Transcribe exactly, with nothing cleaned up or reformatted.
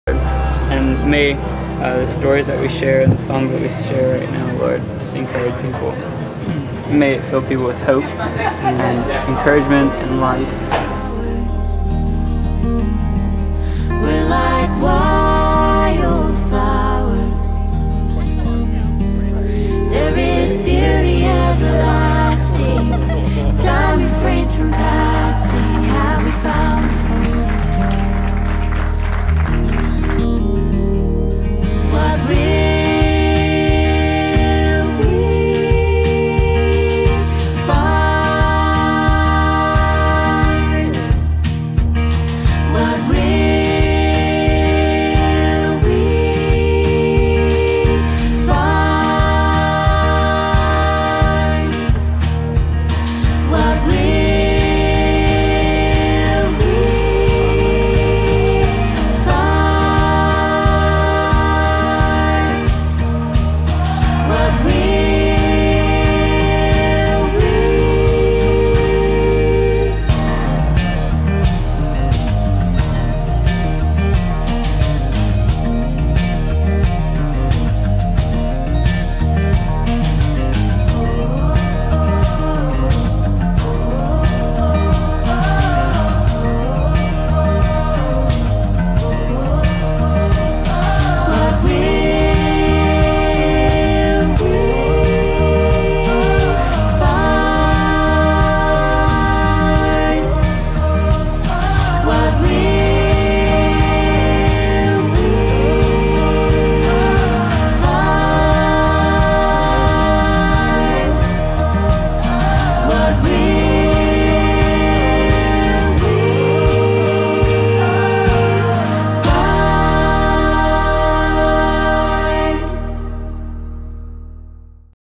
And may uh, the stories that we share and the songs that we share right now, Lord, just encourage people. May it fill people with hope and encouragement and life.